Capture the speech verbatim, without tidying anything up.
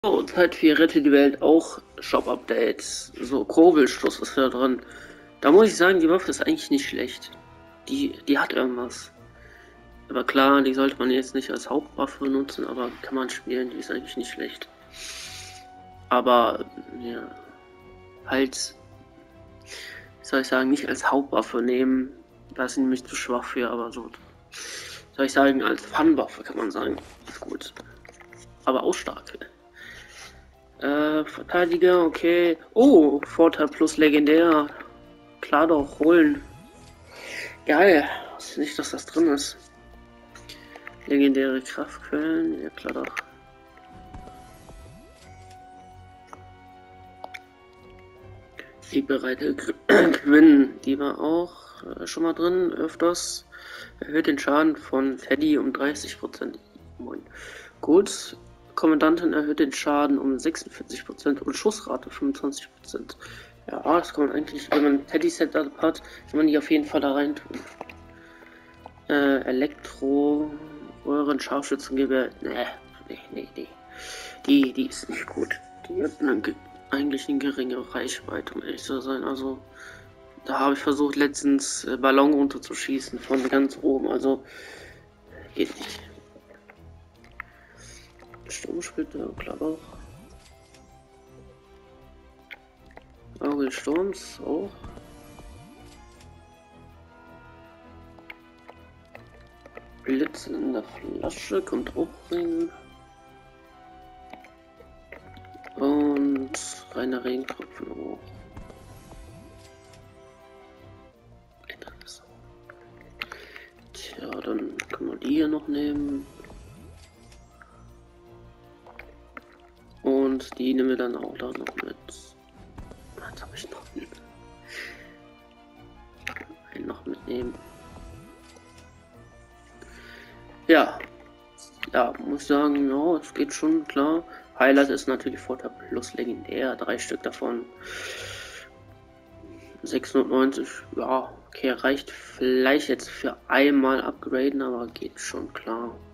So, Zeit für Rette die Welt, auch Shop-Updates. So, Kurbelstoß ist da drin. Da muss ich sagen, die Waffe ist eigentlich nicht schlecht. Die, die hat irgendwas. Aber klar, die sollte man jetzt nicht als Hauptwaffe benutzen, aber kann man spielen, die ist eigentlich nicht schlecht. Aber, ja, halt, wie soll ich sagen, nicht als Hauptwaffe nehmen. Da ist sie nämlich zu schwach für, aber so, soll ich sagen, als Fun-Waffe kann man sagen, ist gut. Aber auch stark. Äh, Verteidiger, okay. Oh, Vorteil plus legendär. Klar doch, holen. Geil. Wusste nicht, dass das drin ist. Legendäre Kraftquellen, ja klar doch. Siegbereite Gewinnen, die war auch äh, schon mal drin, öfters. Erhöht den Schaden von Teddy um dreißig Prozent. Moin. Gut. Kommandantin erhöht den Schaden um sechsundvierzig Prozent und Schussrate fünfundzwanzig Prozent. Ja, das kann man eigentlich, wenn man Teddy Setup hat, kann man die auf jeden Fall da rein tun. Äh, Elektro, Röhren, Scharfschützengewehr, ne, nee, nee, nee. Die, die ist nicht gut. Die hat eine, eigentlich eine geringe Reichweite, um ehrlich zu sein. Also, da habe ich versucht letztens äh, Ballon runterzuschießen von ganz oben, also geht nicht. Sturmsplitter, klar doch. Auge des Sturms auch. Blitz in der Flasche kommt auch rein. Und reiner Regentropfen auch. Interessant. Tja, dann können wir die hier noch nehmen. Und die nehmen wir dann auch da noch mit. Was habe ich noch? Einen noch mitnehmen. Ja. Ja, muss sagen, ja, es geht schon klar. Highlight ist natürlich Vorteil plus legendär, drei Stück davon. sechshundertneunzig, ja, okay, reicht vielleicht jetzt für einmal upgraden, aber geht schon klar.